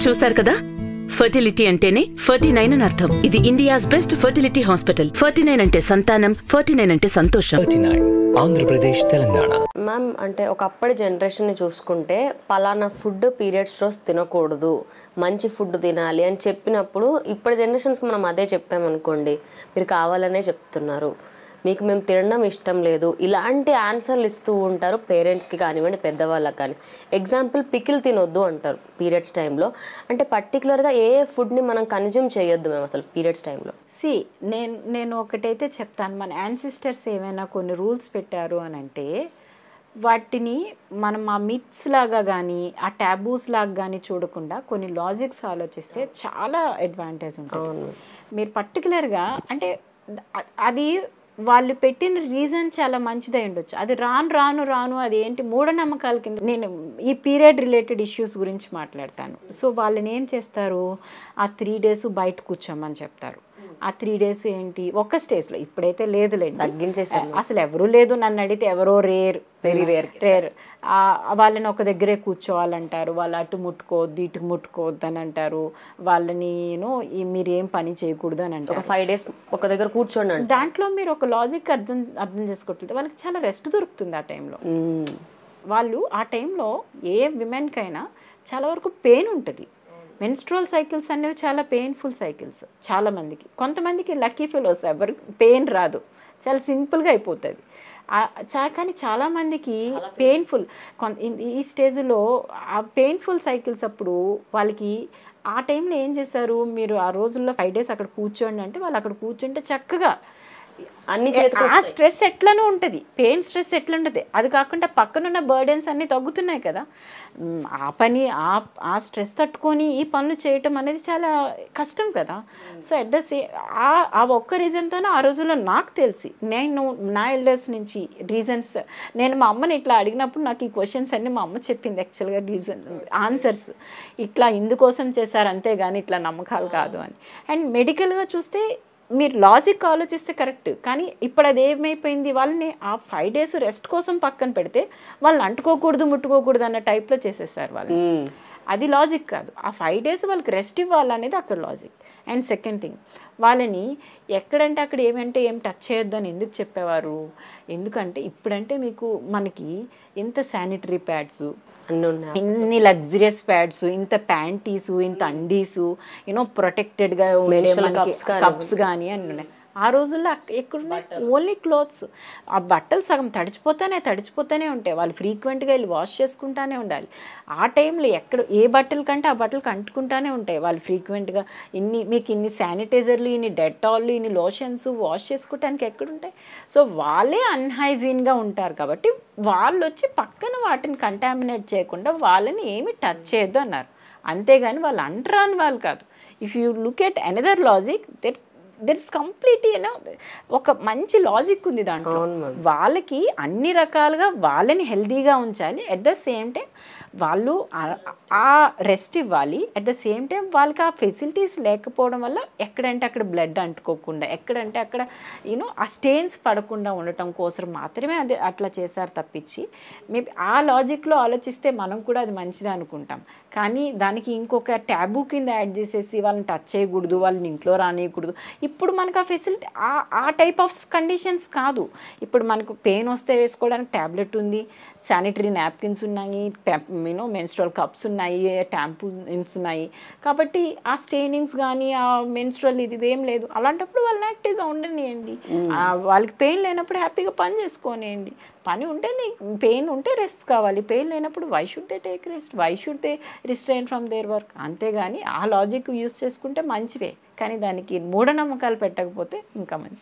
చూశారు కదా, ఫర్టిలిటీ అంటేనే 49 అని అర్థం. ఇది ఇండియాస్ బెస్ట్ ఫర్టిలిటీ హాస్పిటల్. 49 అంటే సంతానం, 49 అంటే సంతోషం. 39 ఆంధ్రప్రదేశ్, తెలంగాణ. మ్యామ్, అంటే ఒకప్పటి జనరేషన్ని చూసుకుంటే పలానా ఫుడ్ పీరియడ్స్ రోజు తినకూడదు, మంచి ఫుడ్ తినాలి అని చెప్పినప్పుడు ఇప్పటి జనరేషన్స్కి మనం అదే చెప్పామనుకోండి, మీరు కావాలనే చెప్తున్నారు, మీకు మేము తినడం ఇష్టం లేదు, ఇలాంటి ఆన్సర్లు ఇస్తూ ఉంటారు పేరెంట్స్కి కానివ్వండి, పెద్దవాళ్ళకి కానీ. ఎగ్జాంపుల్, పికిల్ తినొద్దు అంటారు పీరియడ్స్ టైంలో. అంటే పర్టికులర్గా ఏ ఫుడ్ని మనం కన్జ్యూమ్ చేయొద్దు మేము అసలు పీరియడ్స్ టైంలో? నేను ఒకటైతే చెప్తాను, మన యాన్సిస్టర్స్ ఏమైనా కొన్ని రూల్స్ పెట్టారు అని అంటే వాటిని మనం ఆ మిత్స్ లాగా కానీ ఆ ట్యాబూస్ లాగా కానీ చూడకుండా కొన్ని లాజిక్స్ ఆలోచిస్తే చాలా అడ్వాంటేజ్ ఉంటుంది. మీరు పర్టికులర్గా అంటే అది వాళ్ళు పెట్టిన రీజన్ చాలా మంచిదై ఉండొచ్చు, అది రాను అది ఏంటి మూఢనమ్మకాల కింద. నేను ఈ పీరియడ్ రిలేటెడ్ ఇష్యూస్ గురించి మాట్లాడతాను. సో వాళ్ళని ఏం చేస్తారు, ఆ 3 days బయట కూర్చోమని చెప్తారు. ఆ 3 days ఏంటి, ఒక్క స్టేజ్లో, ఇప్పుడైతే లేదులేండి, తగ్గించేసారు. అసలు ఎవరు లేదు, నన్ను అడిగితే ఎవరో వెరీ రేర్. వాళ్ళని ఒక దగ్గరే కూర్చోవాలంటారు, వాళ్ళు అటు ముట్టుకోవద్దు ఇటు ముట్టుకోవద్దు అని అంటారు, వాళ్ళని మీరు ఏం పని చేయకూడదు అని అంటారు. 5 days ఒక దగ్గర కూర్చోండి. దాంట్లో మీరు ఒక లాజిక్ అర్థం చేసుకుంటుంటే వాళ్ళకి చాలా రెస్ట్ దొరుకుతుంది ఆ టైంలో. వాళ్ళు ఆ టైంలో ఏ విమెన్కైనా చాలా వరకు పెయిన్ ఉంటుంది. మెన్స్ట్రువల్ సైకిల్స్ అనేవి చాలా పెయిన్ఫుల్ సైకిల్స్ చాలామందికి. కొంతమందికి లక్కీ ఫెలోస్ ఎవరు పెయిన్ రాదు, చాలా సింపుల్గా అయిపోతుంది. కానీ చాలామందికి పెయిన్ఫుల్. ఈ స్టేజ్లో ఆ పెయిన్ఫుల్ సైకిల్స్ అప్పుడు వాళ్ళకి ఆ టైంలో ఏం చేశారు, మీరు ఆ రోజుల్లో 5 days అక్కడ కూర్చోండి అంటే వాళ్ళు అక్కడ కూర్చుంటే చక్కగా అన్ని ఆ స్ట్రెస్ ఎట్లనూ ఉంటుంది, పెయిన్ స్ట్రెస్ ఎట్లా ఉంటుంది. అది కాకుండా పక్కనున్న బర్డెన్స్ అన్నీ తగ్గుతున్నాయి కదా. ఆ పని ఆ స్ట్రెస్ తట్టుకొని ఈ పనులు చేయటం అనేది చాలా కష్టం కదా. సో అట్ ద ఆ ఒక్క రీజన్తోనే ఆ రోజుల్లో నాకు తెలిసి నేను నా ఎల్డర్స్ నుంచి రీజన్స్, నేను మా అమ్మని ఇట్లా అడిగినప్పుడు నాకు ఈ క్వశ్చన్స్ అన్నీ మా అమ్మ చెప్పింది యాక్చువల్గా ఆన్సర్స్. ఇట్లా ఇందుకోసం చేశారు అంతేగాని ఇట్లా నమ్మకాలు కాదు అని. అండ్ మెడికల్గా చూస్తే మీరు లాజిక్ ఆలోచిస్తే కరెక్ట్, కానీ ఇప్పుడు అది ఏమైపోయింది, వాళ్ళని ఆ 5 days రెస్ట్ కోసం పక్కన పెడితే వాళ్ళని అంటుకోకూడదు ముట్టుకోకూడదు అన్న టైప్లో చేసేసారు వాళ్ళు. అది లాజిక్ కాదు. ఆ 5 days వాళ్ళకి రెస్ట్ ఇవ్వాలనేది అక్కడ లాజిక్. అండ్ సెకండ్ థింగ్, వాళ్ళని ఎక్కడంటే అక్కడ ఏం టచ్ చేయొద్దు అని ఎందుకు చెప్పేవారు, ఎందుకంటే ఇప్పుడంటే మనకి ఎంత శానిటరీ ప్యాడ్స్, ఇన్ని లగ్జరియస్ ప్యాడ్స్, ఇంత ప్యాంటీసు, ఇంత అండీసు, ప్రొటెక్టెడ్గా కప్స్ కానీ అన్నీ ఉన్నాయి. ఆ రోజుల్లో ఎక్కడున్నాయి, ఓన్లీ క్లోత్స్. ఆ బట్టలు సగం తడిచిపోతూనే ఉంటాయి, వాళ్ళు ఫ్రీక్వెంట్గా వెళ్ళి వాష్ చేసుకుంటానే ఉండాలి. ఆ టైంలో ఏ బట్టలు కంటే ఆ బట్టలు కంటుకుంటానే ఉంటాయి వాళ్ళు ఫ్రీక్వెంట్గా. మీకు ఇన్ని శానిటైజర్లు, ఇన్ని డెటాల్లు, ఇన్ని లోషన్స్ వాష్ చేసుకోవటానికి ఎక్కడుంటాయి. సో వాళ్ళే అన్హైజీన్గా ఉంటారు కాబట్టి వాళ్ళు వచ్చి పక్కన వాటిని కంటామినేట్ చేయకుండా వాళ్ళని ఏమి టచ్ చేయొద్దు అన్నారు. అంతేగాని వాళ్ళు అంటరాని వాళ్ళు కాదు. If you look at another logic, there is complete ఒక మంచి లాజిక్ ఉంది దాంట్లో. వాళ్ళకి అన్ని రకాలుగా వాళ్ళని హెల్తీగా ఉంచాలి, అట్ ద సేమ్ టైం వాళ్ళు ఆ రెస్ట్ ఇవ్వాలి, అట్ ద సేమ్ టైం వాళ్ళకి ఆ ఫెసిలిటీస్ లేకపోవడం వల్ల ఎక్కడంటే అక్కడ బ్లడ్ అంటుకోకుండా, ఎక్కడంటే అక్కడ ఆ స్టెయిన్స్ పడకుండా ఉండటం కోసం మాత్రమే అది అట్లా చేశారు తప్పించి, మేబీ ఆ లాజిక్లో ఆలోచిస్తే మనం కూడా అది మంచిది అనుకుంటాం. కానీ దానికి ఇంకొక ట్యాబూ కింద యాడ్ చేసేసి వాళ్ళని టచ్ చేయకూడదు, వాళ్ళని ఇంట్లో రానియకూడదు. ఇప్పుడు మనకు ఆ ఫెసిలిటీ ఆ టైప్ ఆఫ్ కండిషన్స్ కాదు. ఇప్పుడు మనకు పెయిన్ వస్తే వేసుకోవడానికి ట్యాబ్లెట్ ఉంది, శానిటరీ నాప్కిన్స్ ఉన్నాయి, మెన్స్ట్రువల్ కప్స్ ఉన్నాయి, ట్యాంపూన్స్ ఉన్నాయి. కాబట్టి ఆ స్టెయినింగ్స్ కానీ ఆ మెన్స్ట్రువల్ ఇదేం లేదు. అలాంటప్పుడు వాళ్ళని యాక్టివ్గా ఉండనియండి, వాళ్ళకి పెయిన్ లేనప్పుడు హ్యాపీగా పని చేసుకోనియండి. పని ఉంటే పెయిన్ ఉంటే రెస్ట్ కావాలి, పెయిన్ లేనప్పుడు why should they take rest, why should they restrain from their work. అంతేగాని ఆ లాజిక్ యూస్ చేసుకుంటే మంచివే, కానీ దానికి మూఢనమ్మకాలు పెట్టకపోతే ఇంకా మంచిది.